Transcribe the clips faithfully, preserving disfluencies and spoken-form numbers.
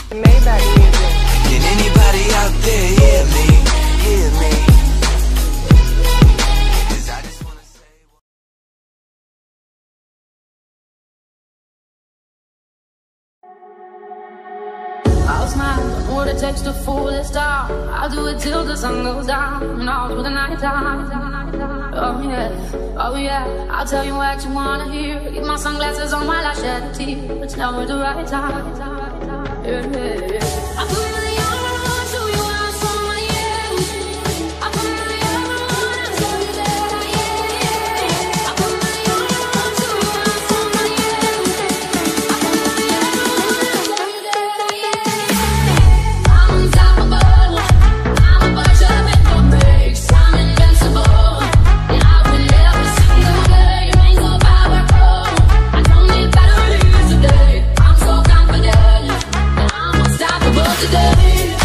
Maybach music. Can anybody out there hear me? Hear me? 'Cause I just wanna say I'll smile, don't know what it takes to fool this town. I'll do it till the sun goes down and all through the night time. Oh yeah, oh yeah, I'll tell you what you wanna hear. Keep my sunglasses on while I shed a tear. It's never the right time. Yeah, yeah, yeah. I put my arm on, show you how strong I am. I put my arm on, show you that I am. I put my arm on, show you how strong I am. I put my arm on, show you that I am. I'm unstoppable. I'm a bunch of MusicOcean. I'm invincible. And I win every single day. Ain't so powerful. I don't need batteries today. I'm so confident. And I'm unstoppable today.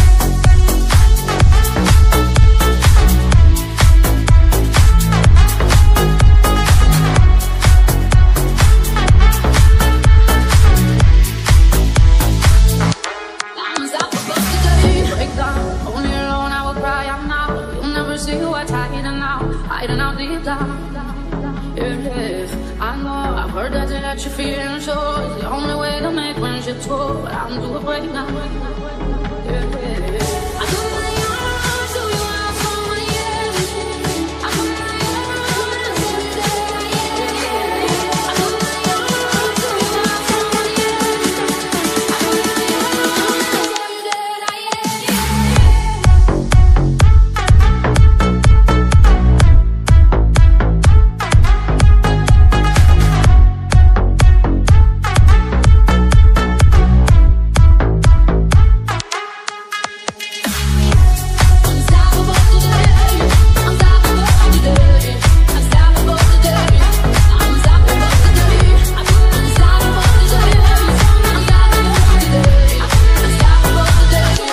I'm unstoppable today. Break down, only alone I will cry out now. You'll never see what's hiding out, hiding out deep down. Yeah, yeah, I know, I've heard that they let you feel and show. It's the only way to make friendships grow. But I'm doing great now. Yeah, yeah, yeah. I put my arm on, show you how strong I am. I put my arm on, show you that I am. I put my arm on, show you how strong I am. I put my arm on, show you that I Unstoppable today, unstoppable today, unstoppable today, unstoppable today. I put unstoppable today, unstoppable today, unstoppable today.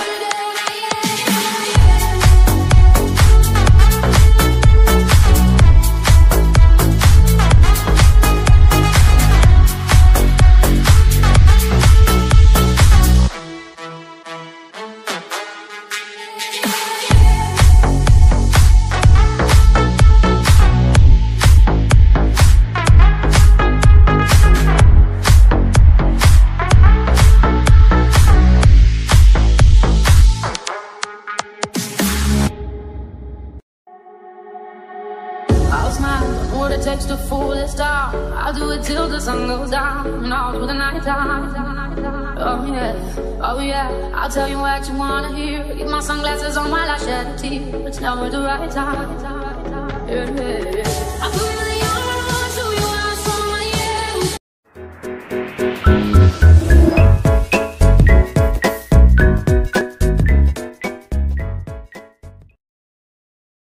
I'll smile, don't know what it takes to fool this town. I'll do it till the sun goes down and all through the night time. Oh yeah, oh yeah, I'll tell you what you wanna hear. Keep my sunglasses on while I shed a tear. It's never the right time. Yeah, yeah, yeah. I put